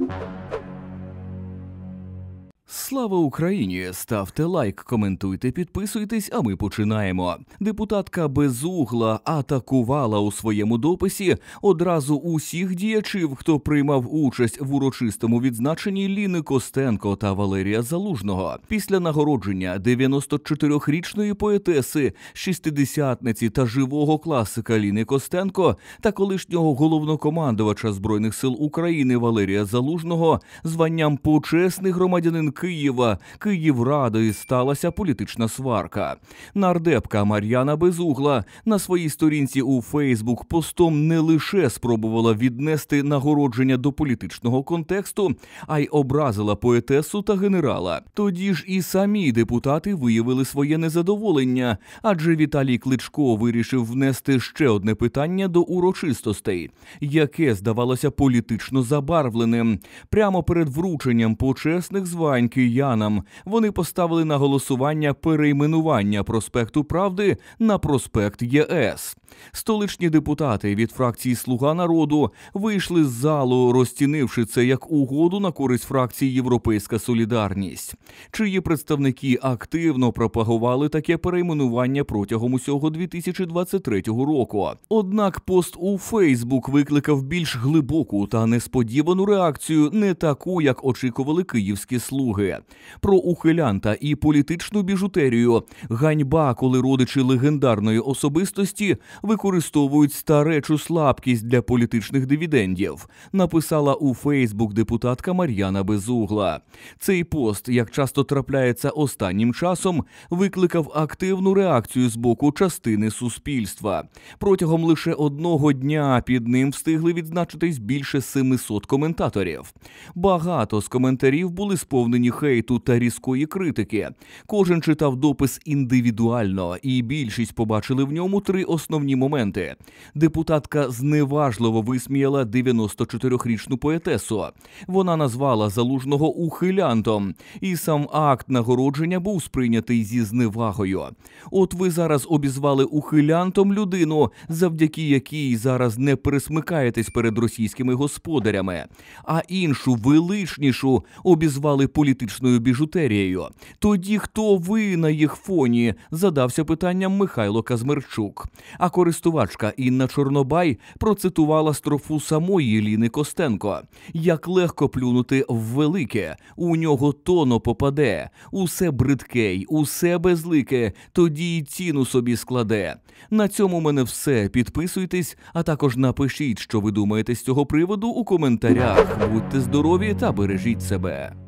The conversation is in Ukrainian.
Слава Україні! Ставте лайк, коментуйте, підписуйтесь, а ми починаємо. Депутатка Безугла атакувала у своєму дописі одразу усіх діячів, хто приймав участь в урочистому відзначенні Ліни Костенко та Валерія Залужного. Після нагородження 94-річної поетеси, шістдесятниці та живого класика Ліни Костенко та колишнього головнокомандувача Збройних сил України Валерія Залужного званням «Почесний громадянин Києва» Київрадою сталася політична сварка. Нардепка Мар'яна Безугла на своїй сторінці у Фейсбук постом не лише спробувала віднести нагородження до політичного контексту, а й образила поетесу та генерала. Тоді ж і самі депутати виявили своє незадоволення, адже Віталій Кличко вирішив внести ще одне питання до урочистостей, яке здавалося політично забарвленим. Прямо перед врученням почесних звань киянам вони поставили на голосування перейменування проспекту Правди на проспект ЄС. Столичні депутати від фракції «Слуга народу» вийшли з залу, розцінивши це як угоду на користь фракції «Європейська солідарність», чиї представники активно пропагували таке перейменування протягом усього 2023 року. Однак пост у Фейсбук викликав більш глибоку та несподівану реакцію, не таку, як очікували київські «Слуги». Про ухилянта і політичну біжутерію, ганьба, коли родичі легендарної особистості використовують старечу слабкість для політичних дивідендів, написала у Фейсбук депутатка Мар'яна Безугла. Цей пост, як часто трапляється останнім часом, викликав активну реакцію з боку частини суспільства. Протягом лише одного дня під ним встигли відзначитись більше 700 коментаторів. Багато з коментарів були сповнені хейту та різкої критики. Кожен читав допис індивідуально, і більшість побачили в ньому три основні моменти. Депутатка зневажливо висміяла 94-річну поетесу. Вона назвала Залужного ухилянтом, і сам акт нагородження був сприйнятий зі зневагою. От ви зараз обізвали ухилянтом людину, завдяки якій зараз не пересмикаєтесь перед російськими господарями, а іншу, величнішу, обізвали політичною біжутерією. Тоді хто ви на їх фоні? Задався питанням Михайло Казмирчук. А користувачка Інна Чорнобай процитувала строфу самої Ліни Костенко. «Як легко плюнути в велике, у нього тоно попаде, усе бридке й усе безлике, тоді й ціну собі складе». На цьому в мене все. Підписуйтесь, а також напишіть, що ви думаєте з цього приводу у коментарях. Будьте здорові та бережіть себе.